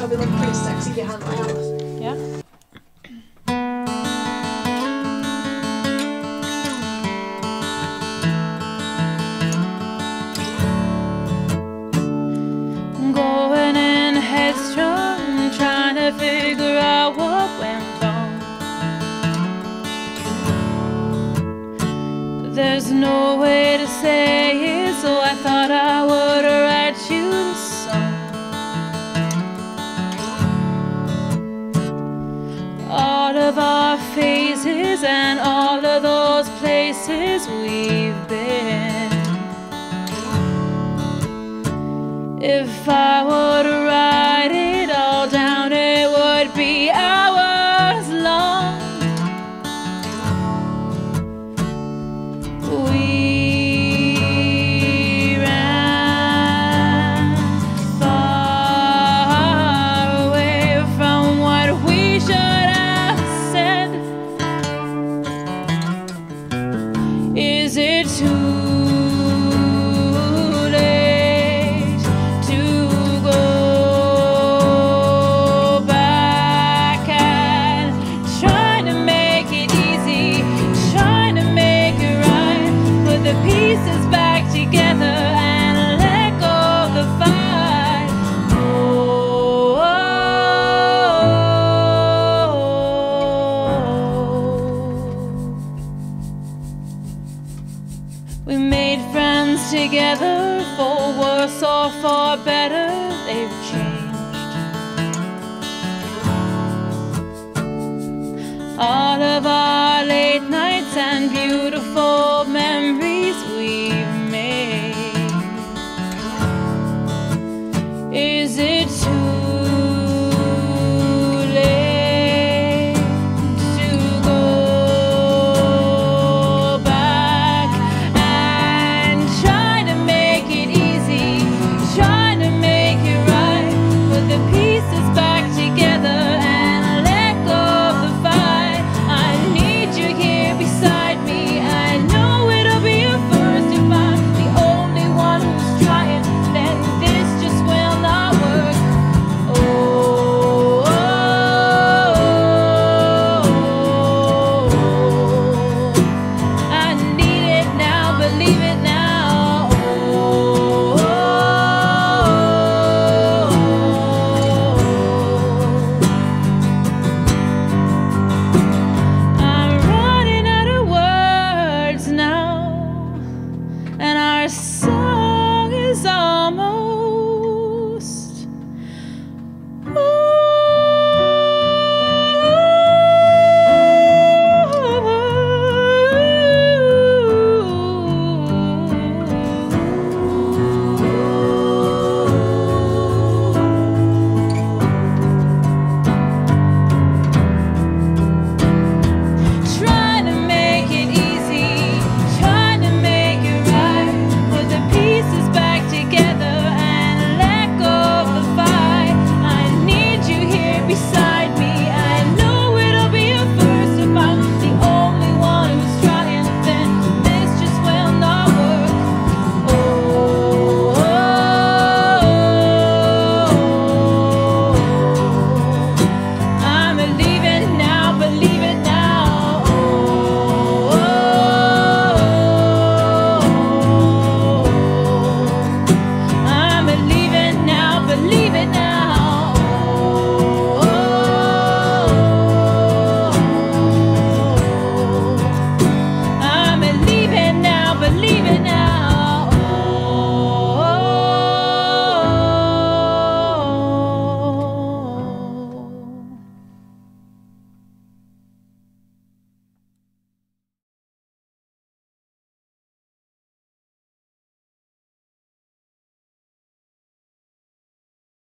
probably look pretty sexy behind my house. Yeah. Going in headstrong, trying to figure out what went wrong. There's no way to say it, so I thought I would write you a song. All of our phases and all of those places we've been. If I were to write it all down, it would be hours long. We ran far away from what we should have said. Is it too pieces back together and let go of the fight? Oh, we made friends together, for worse or for better, they've changed. All of our late nights and beautiful memories we've made. Is it